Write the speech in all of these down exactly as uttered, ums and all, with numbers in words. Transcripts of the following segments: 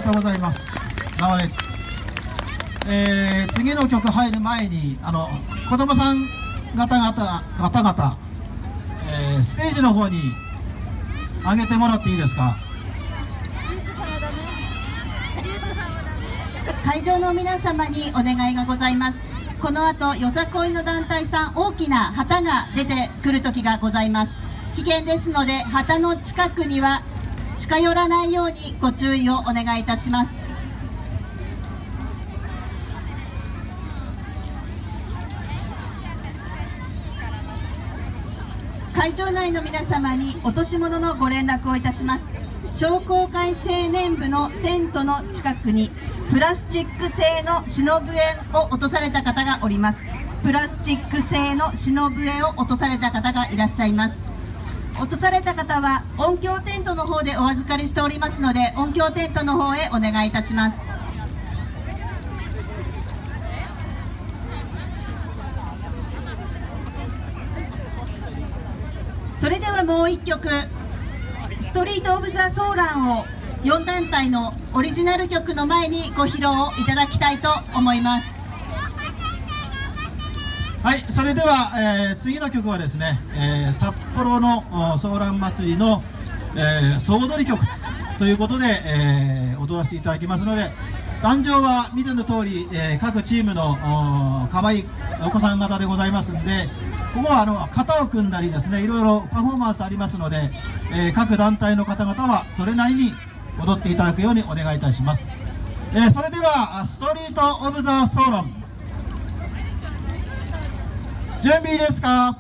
とうございます。なので、えー、次の曲入る前にあの子供さん方々方々、えー、ステージの方に上げてもらっていいですか。 会場の皆様にお願いがございます。この後よさこいの団体さん、大きな旗が出てくる時がございます。危険ですので旗の近くには近寄らないようにご注意をお願いいたします。会場内の皆様に落とし物のご連絡をいたします。商工会青年部のテントの近くにプラスチック製の忍笛を落とされた方がおります。プラスチック製の忍笛を落とされた方がいらっしゃいます。落とされた方は音響テントの方でお預かりしておりますので、音響テントの方へお願いいたします。それではもういっきょく、ストリート・オブ・ザ・ソーランをよん団体のオリジナル曲の前にご披露いただきたいと思います。 はい、それでは、えー、次の曲はですね、えー、札幌のソーラン祭りの、えー、総踊り曲ということで、えー、踊らせていただきますので、壇上は見ての通り、えー、各チームの可愛いお子さん方でございますんで、ここはあの型を組んだりですね、いろいろパフォーマンスありますので、えー、各団体の方々はそれなりに踊っていただくようにお願いいたします。えー、それではストリート・オブ・ザ・ソーラン、準備いいですか。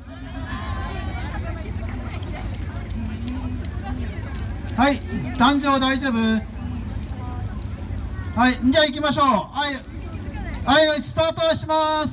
はい、壇上大丈夫。はい、じゃあ行きましょう。はい、はい、スタートします。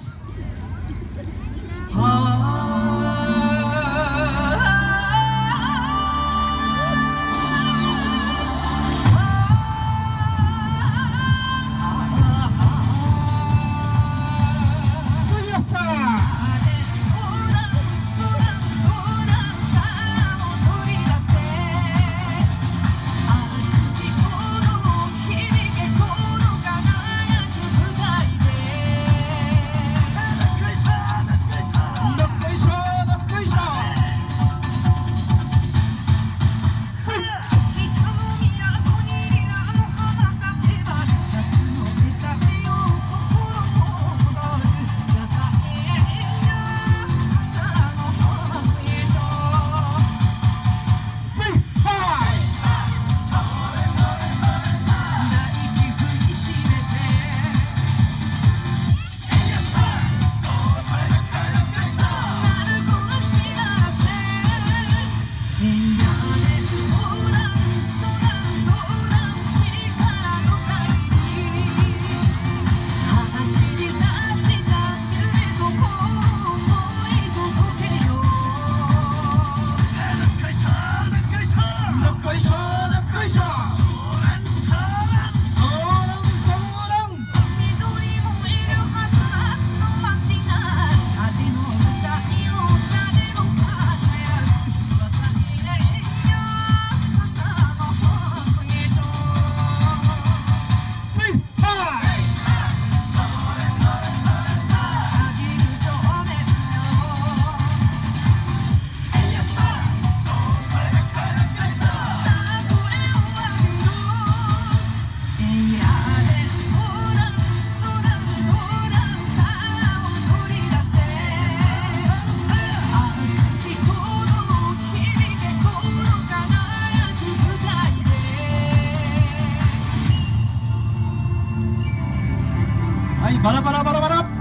バラバラバラバラ。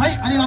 はい、ありがとう。